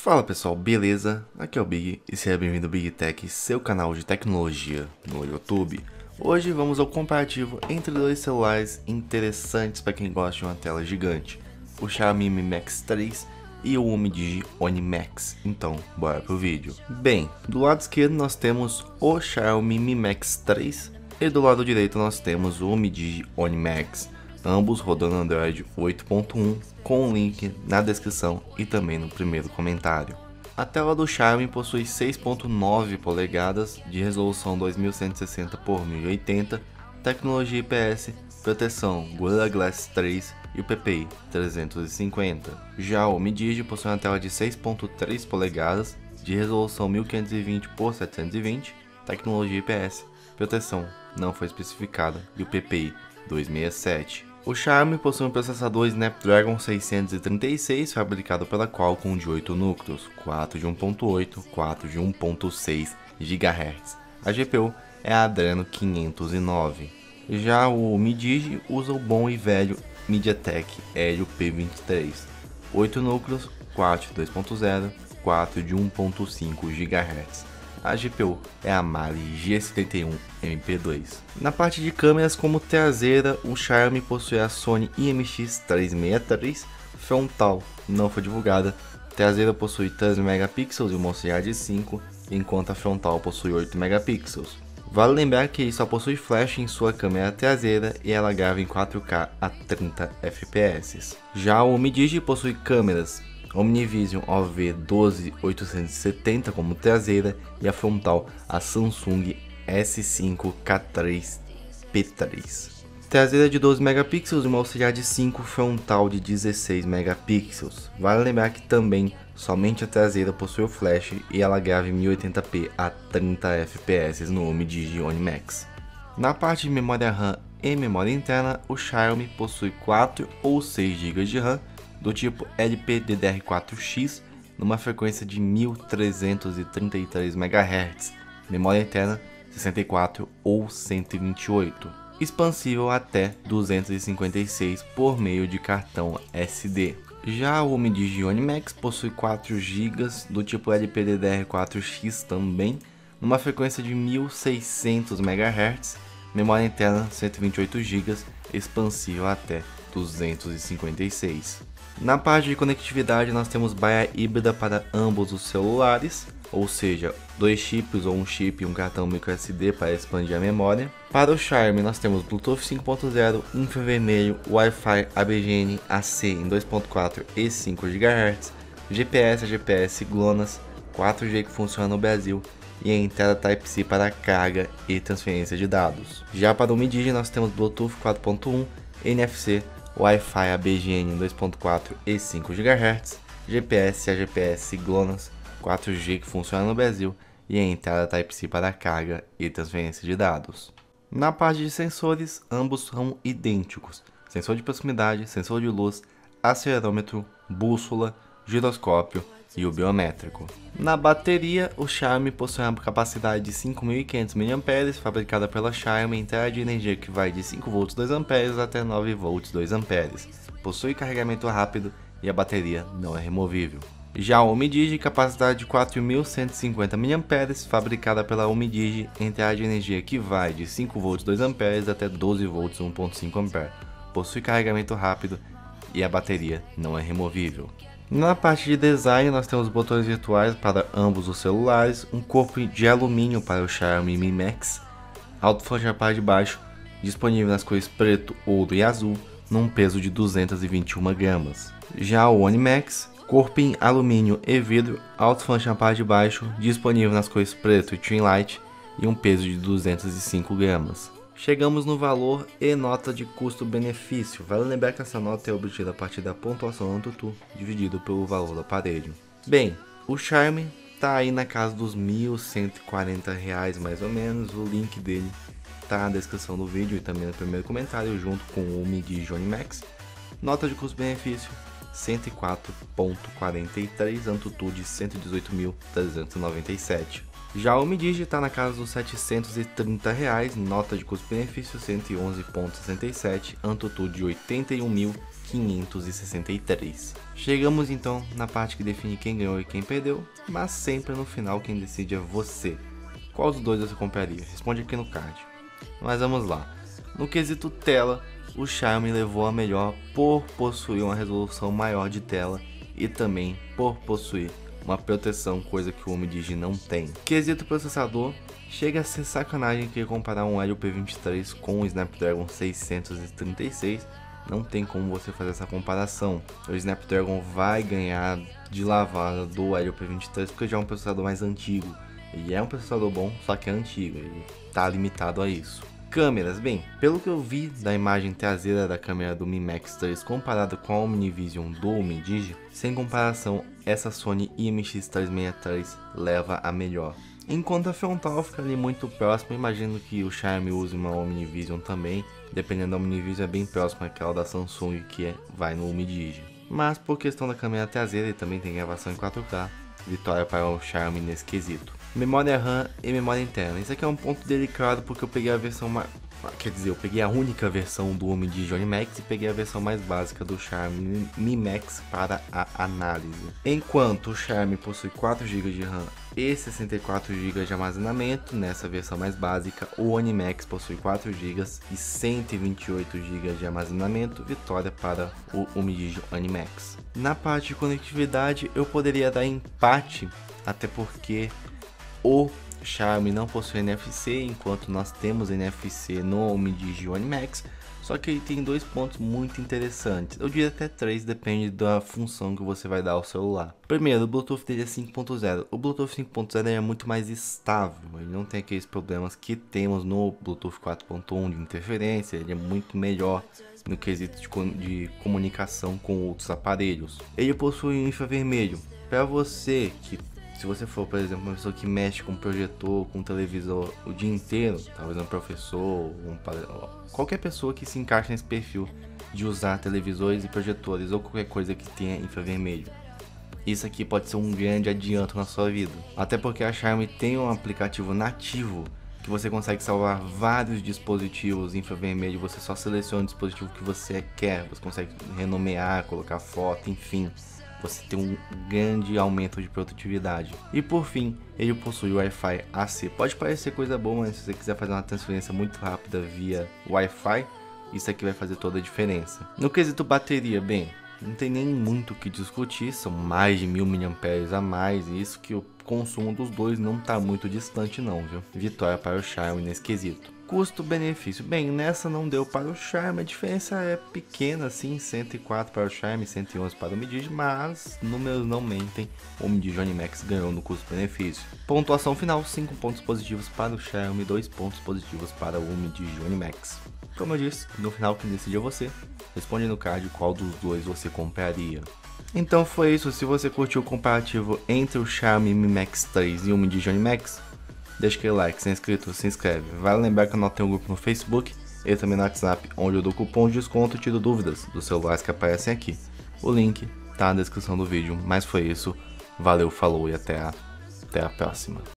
Fala pessoal, beleza? Aqui é o Big e seja bem-vindo ao Big Tech, seu canal de tecnologia no YouTube. Hoje vamos ao comparativo entre dois celulares interessantes para quem gosta de uma tela gigante, o Xiaomi Mi Max 3 e o Umidigi Oni Max. Então, bora pro vídeo. Bem, do lado esquerdo nós temos o Xiaomi Mi Max 3 e do lado direito nós temos o Umidigi Oni Max. Ambos rodando Android 8.1, com o link na descrição e também no primeiro comentário. A tela do Xiaomi possui 6.9 polegadas de resolução 2160 por 1080, tecnologia IPS, proteção Gorilla Glass 3 e o PPI 350. Já o Umidigi possui uma tela de 6.3 polegadas de resolução 1520 por 720, tecnologia IPS, proteção não foi especificada e o PPI 267. O Xiaomi possui um processador Snapdragon 636 fabricado pela Qualcomm de 8 núcleos, 4 de 1.8, 4 de 1.6 GHz. A GPU é a Adreno 509. Já o Umidigi usa o bom e velho MediaTek Helio P23, 8 núcleos, 4 de 2.0, 4 de 1.5 GHz. A GPU é a Mali G71 MP2. Na parte de câmeras como traseira, o Xiaomi possui a Sony IMX363, frontal não foi divulgada, traseira possui 13 megapixels e uma auxiliar de 5, enquanto a frontal possui 8 megapixels. Vale lembrar que ele só possui flash em sua câmera traseira e ela grava em 4K a 30 fps. Já o Umidigi possui câmeras OmniVision OV12870 como traseira e a frontal a Samsung S5K3P3. Traseira de 12 megapixels e uma auxiliar de 5, frontal de 16 megapixels. Vale lembrar que também somente a traseira possui o flash e ela grava em 1080p a 30 fps no Umidigi Oni Max. Na parte de memória RAM e memória interna, o Xiaomi possui 4 ou 6 GB de RAM do tipo LPDDR4X numa frequência de 1333 MHz, memória interna 64 ou 128, expansível até 256 por meio de cartão SD. Já o Umidigi Oni Max possui 4 GB do tipo LPDDR4X também, numa frequência de 1600 MHz, memória interna 128 GB, expansível até 256. Na parte de conectividade nós temos baia híbrida para ambos os celulares, ou seja, 2 chips ou um chip e um cartão microSD para expandir a memória. Para o Xiaomi nós temos Bluetooth 5.0, infravermelho, Wi-Fi ABGN AC em 2.4 e 5 GHz, GPS GLONASS, 4G que funciona no Brasil e a entrada Type-C para carga e transferência de dados. Já para o Umidigi nós temos Bluetooth 4.1, NFC, Wi-Fi ABGN em 2.4 e 5 GHz, GPS GLONASS, 4G que funciona no Brasil e a entrada Type-C para carga e transferência de dados. Na parte de sensores, ambos são idênticos: sensor de proximidade, sensor de luz, acelerômetro, bússola, giroscópio e o biométrico. Na bateria, o Xiaomi possui uma capacidade de 5.500 mAh, fabricada pela Xiaomi, entrada de energia que vai de 5V 2A até 9V 2A. Possui carregamento rápido e a bateria não é removível. Já o Umidigi, capacidade de 4.150 mAh, fabricada pela Umidigi, entrada de energia que vai de 5V 2A até 12V 1.5A. Possui carregamento rápido e a bateria não é removível. Na parte de design nós temos botões virtuais para ambos os celulares, um corpo de alumínio para o Xiaomi Mi Max, alto-falante na parte de baixo, disponível nas cores preto, ouro e azul, num peso de 221 gramas. Já o Oni Max, corpo em alumínio e vidro, alto-falante na parte de baixo, disponível nas cores preto e Trim Light e um peso de 205 gramas. Chegamos no valor e nota de custo-benefício. Vale lembrar que essa nota é obtida a partir da pontuação AnTuTu dividido pelo valor do aparelho. Bem, o Xiaomi tá aí na casa dos R$ 1.140 mais ou menos. O link dele tá na descrição do vídeo e também no primeiro comentário, junto com o Umidigi Oni Max. Nota de custo-benefício 104,43, AnTuTu de 118.397. Já o Mi Digi está na casa dos R$730, nota de custo-benefício 111,67, AnTuTu de 81.563. Chegamos então na parte que define quem ganhou e quem perdeu, mas sempre no final quem decide é você. Qual dos dois você compraria? Responde aqui no card. Mas vamos lá. No quesito tela, o Xiaomi levou a melhor por possuir uma resolução maior de tela e também por possuir uma proteção, coisa que o Mi Digi não tem. Quesito processador, chega a ser sacanagem querer comparar um Helio P23 com o Snapdragon 636, não tem como você fazer essa comparação. O Snapdragon vai ganhar de lavada do Helio P23 porque já é um processador mais antigo. Ele é um processador bom, só que é antigo, ele está limitado a isso. Câmeras, bem, pelo que eu vi da imagem traseira da câmera do Mi Max 3 comparado com a OmniVision do Mi Digi, sem comparação, essa Sony IMX363 leva a melhor. Enquanto a frontal fica ali muito próxima, imagino que o Xiaomi use uma OmniVision também, dependendo da OmniVision é bem próxima àquela da Samsung que vai no Mi Digi. Mas por questão da câmera traseira, ele também tem gravação em 4K, vitória para o Xiaomi nesse quesito. Memória RAM e memória interna. Isso aqui é um ponto delicado porque eu peguei a versão mais... Quer dizer, eu peguei a única versão do Mi Digi Max e peguei a versão mais básica do Xiaomi Mi Max para a análise. Enquanto o Xiaomi possui 4 GB de RAM e 64 GB de armazenamento, nessa versão mais básica, o Onimax possui 4 GB e 128 GB de armazenamento, vitória para o Mi Digi Onimax. Na parte de conectividade, eu poderia dar empate, até porque o Xiaomi não possui NFC, enquanto nós temos NFC no Mi Digi Onimax, só que ele tem dois pontos muito interessantes, eu diria até três, depende da função que você vai dar ao celular. Primeiro, o Bluetooth dele é 5.0, o Bluetooth 5.0 é muito mais estável, ele não tem aqueles problemas que temos no Bluetooth 4.1 de interferência, ele é muito melhor no quesito de comunicação com outros aparelhos. Ele possui um infravermelho, para você que... Se você for, por exemplo, uma pessoa que mexe com projetor, com televisor o dia inteiro, talvez um professor, qualquer pessoa que se encaixe nesse perfil de usar televisores e projetores ou qualquer coisa que tenha infravermelho, isso aqui pode ser um grande adianto na sua vida. Até porque a Xiaomi tem um aplicativo nativo que você consegue salvar vários dispositivos infravermelho, você só seleciona o dispositivo que você quer, você consegue renomear, colocar foto, enfim. Você tem um grande aumento de produtividade. E por fim, ele possui o Wi-Fi AC. Pode parecer coisa boa, mas se você quiser fazer uma transferência muito rápida via Wi-Fi, isso aqui vai fazer toda a diferença. No quesito bateria, bem, não tem nem muito o que discutir, são mais de 1000 mAh a mais, e isso que o consumo dos dois não está muito distante não, viu? Vitória para o Xiaomi nesse quesito. Custo-benefício, bem, nessa não deu para o Xiaomi, a diferença é pequena assim, 104 para o Xiaomi, 111 para o Mi Digi, mas números não mentem, o Mi Digi Onimax ganhou no custo-benefício. Pontuação final, 5 pontos positivos para o Xiaomi, 2 pontos positivos para o Mi Digi Onimax. Como eu disse, no final quem decide é você, responde no card qual dos dois você compraria. Então foi isso, se você curtiu o comparativo entre o Xiaomi Mi Max 3 e o Mi Digi Onimax, deixa aquele like, se é inscrito, se inscreve. Vale lembrar que eu não tenho um grupo no Facebook e também no WhatsApp, onde eu dou cupom de desconto e tiro dúvidas dos celulares que aparecem aqui. O link tá na descrição do vídeo, mas foi isso. Valeu, falou e até a próxima.